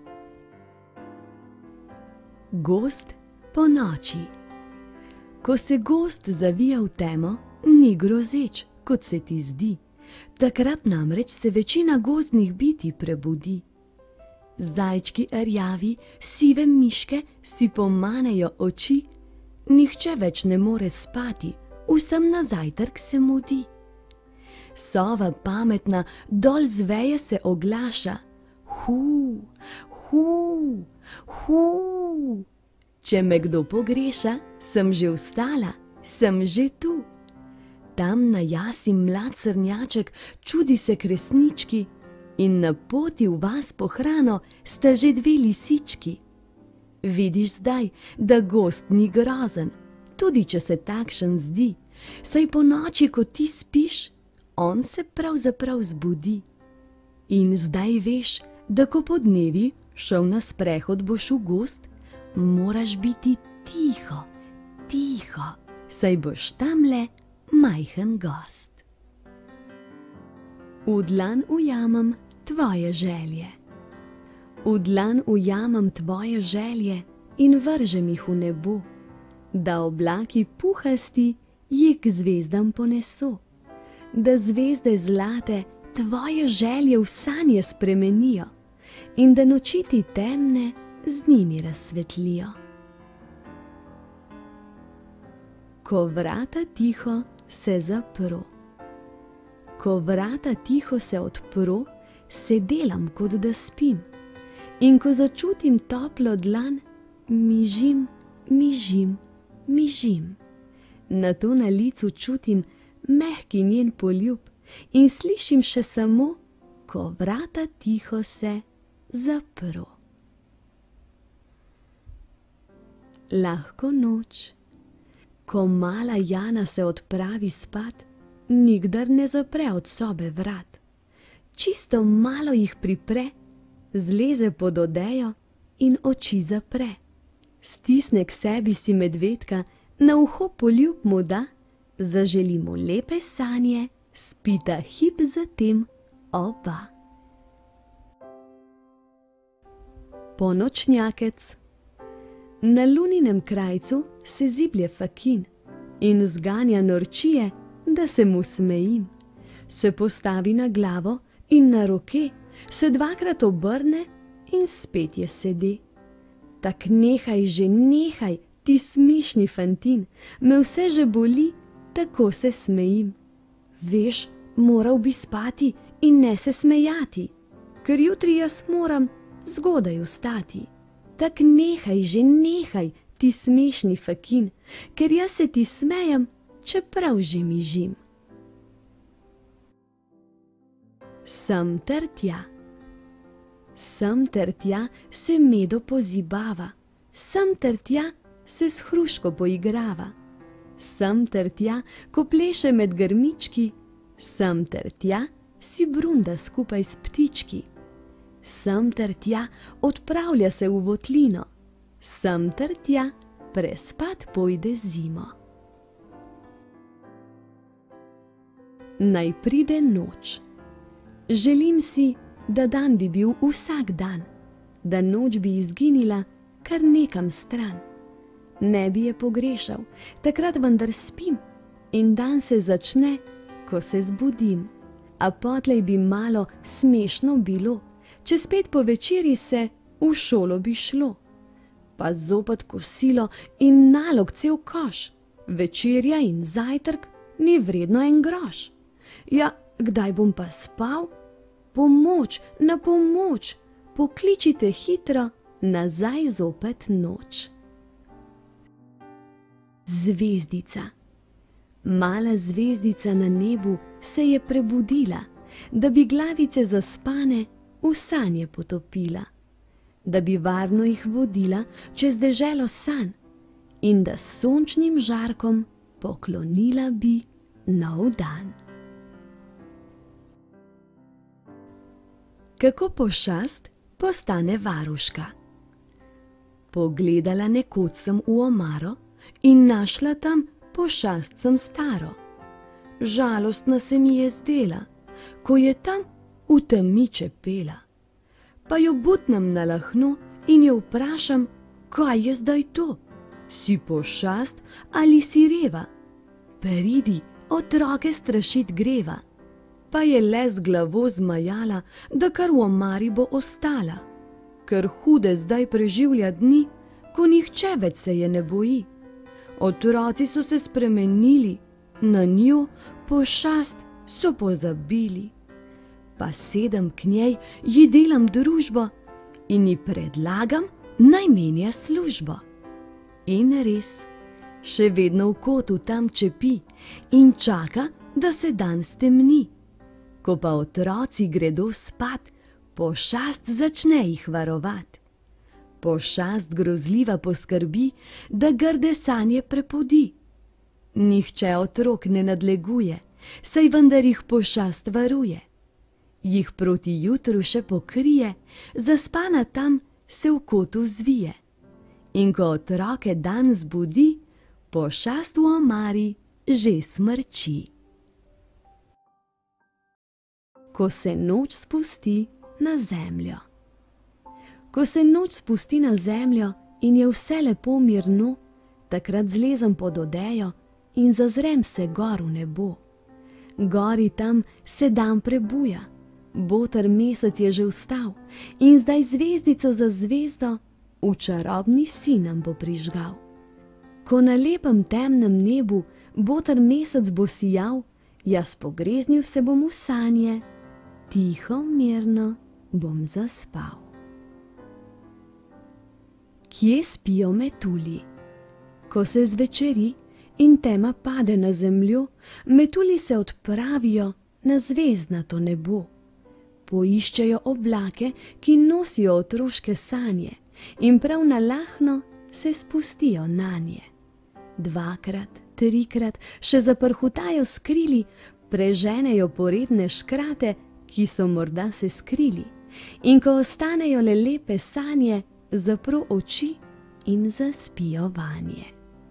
Gozd po noči. Ko se gozd zavija v temo, ni grozeč, kot se ti zdi. Takrat namreč se večina gozdnih bitij prebudi. Zajčki rjavi, sive miške si pomanejo oči, nihče več ne more spati, vsem na zajtrk se mudi. Sova pametna dol z veje se oglaša: hu, hu, hu. Če me kdo pogreša, sem že vstala, sem že tu. Tam na jasi mlad srnjaček čudi se k resnički in na poti v vas po hrano sta že dve lisički. Vidiš zdaj, da gozd ni grozen, tudi če se takšen zdi, saj po noči, ko ti spiš, on se pravzaprav zbudi. In zdaj veš, da ko po dnevi šel na sprehod boš v gozd, moraš biti tiho, tiho, saj boš tamle majhen gost. V dlan ujamem tvoje želje. V dlan ujamem tvoje želje in vržem jih v nebo, da oblaki puhasti jih k zvezdam poneso, da zvezde zlate tvoje želje v sanje spremenijo in da noči ti temne z njimi razsvetlijo. Ko vrata tiho se zapro, ko vrata tiho se odpro, se delam, kot da spim, in ko začutim toplo dlan, mižim, mižim, mižim. Nato na licu čutim mehki njen poljub in slišim še samo, ko vrata tiho se zapro. Lahko noč. Ko mala Jana se odpravi spat, nikdar ne zapre od sobe vrat. Čisto malo jih pripre, zleze pod odejo in oči zapre. Stisne k sebi si medvedka, na uho poljub mu da, zaželi mu lepe sanje, spita hip zatem oba. Ponočnjakec. Na luninem krajcu se ziblje fakin in zganja norčije, da se mu smejim. Se postavi na glavo in na roke, se dvakrat obrne in spet je sede. Tak nehaj že, nehaj, ti smešni fantin, me vse že boli, tako se smejim. Veš, moral bi spati in ne se smejati, ker jutri jaz moram zgodaj vstati. Tak nehaj že, nehaj, ti smešni fakin, ker jaz se ti smejem, čeprav že mižim. Sem ter tja. Sem ter tja se medo pozibava, sem ter tja se s hruško poigrava, sem ter tja, ko pleše med grmički, sem ter tja si brunda skupaj s ptički. Sem ter tja odpravlja se v votlino, sem ter tja prespat pojde zimo. Naj pride noč. Želim si, da dan bi bil vsak dan, da noč bi izginila kar nekam stran. Ne bi je pogrešal, takrat vendar spim in dan se začne, ko se zbudim. A potlej bi malo smešno bilo, če spet po večeri se v šolo bi šlo. Pa zopet kosilo in nalog cel koš, večerja in zajtrk ni vredno en groš. Ja, kdaj bom pa spal? Pomoč, na pomoč, pokličite hitro, nazaj zopet noč. Zvezdica. Mala zvezdica na nebu se je prebudila, da bi glavice zaspane v sanje potopila, da bi varno jih vodila čez deželo sanj in da s sončnim žarkom poklonila bi nov dan. Kako pošast postane varuška. Pogledala nekoč sem v omaro in našla tam pošastcem staro. Žalostna se mi je zdela, ko je tam v temi čepela. Pa jo butnem na lahno in jo vprašam, kaj je zdaj to? Si pošast ali si reva? Pridi, otroke strašit greva. Pa je le z glavo zmajala, da kar v omari bo ostala, ker hude zdaj preživlja dni, ko nihče več se je ne boji. Otroci so se spremenili, na njo pošast so pozabili. Pa sedem k njej, ji delam družbo in ji predlagam, naj menja službo. In res, še vedno v kotu tam čepi in čaka, da se dan stemni. Ko pa otroci gredo spat, pošast začne jih varovat. Pošast grozljiva poskrbi, da grde sanje prepodi. Nihče otrok ne nadleguje, saj vendar jih pošast varuje. jih proti jutru še pokrije, zaspana tam se v kotu zvije. In ko otroke dan zbudi, pošast v omari že smrči. Ko se noč spusti na zemljo. Ko se noč spusti na zemljo in je vse lepo mirno, takrat zlezem pod odejo in zazrem se gor v nebo. Gori tam se dan prebuja, boter mesec je že vstal in zdaj zvezdico za zvezdo v čarobni sin nam bo prižgal. Ko na lepem temnem nebu boter mesec bo sijal, jaz pogreznil se bom v sanje, tiho, mirno bom zaspal. Kje spijo metulji? Ko se zvečeri in tema pade na zemljo, metulji se odpravijo na zvezdnato nebo. Poiščejo oblake, ki nosijo otroške sanje, in prav nalahno se spustijo nanje. Dvakrat, trikrat še zaprhutajo s krili, preženejo poredne škrate, ki so morda se skrili, in ko ostanejo le lepe sanje, zapro oči in zaspijo vanje.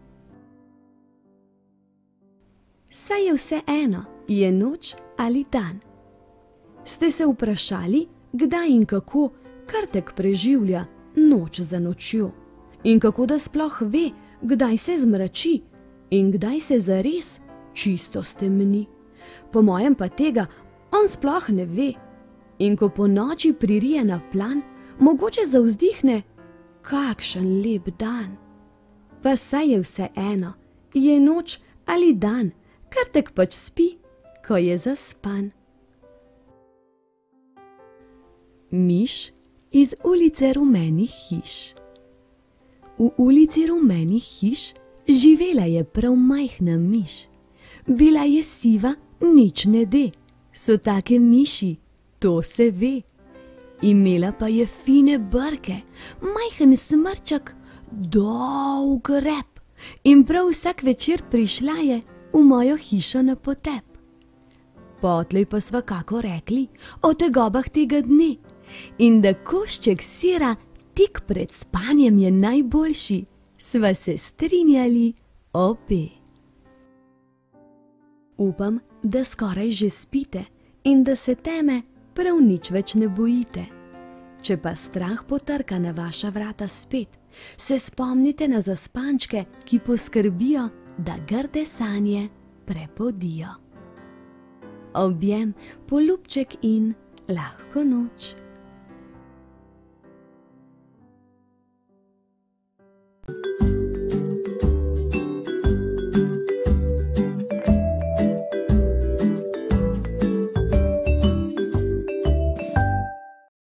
Saj je vse eno, je noč ali dan. Ste se vprašali, kdaj in kako krtek preživlja noč za nočjo? In kako da sploh ve, kdaj se zmrači in kdaj se zares čisto stemni? Po mojem pa tega on sploh ne ve. In ko po noči pririje na plan, mogoče zavzdihne, kakšen lep dan. Pa saj je vse eno, je noč ali dan, krtek pač spi, ko je zaspan. Miš iz ulice rumenih hiš. V ulici rumenih hiš živela je prav majhna miš. Bila je siva, nič ne de, so take miši, to se ve. Imela pa je fine brke, majhen smrček, dolg rep, in prav vsak večer prišla je v mojo hišo na potep. Potlej pa sva kako rekli o tegobah tega dne, in da košček sira tik pred spanjem je najboljši, sva se strinjali obe. Upam, da skoraj že spite in da se teme prav nič več ne bojite. Če pa strah potrka na vaša vrata spet, se spomnite na zaspančke, ki poskrbijo, da grde sanje prepodijo. Objem, poljubček in lahko noč.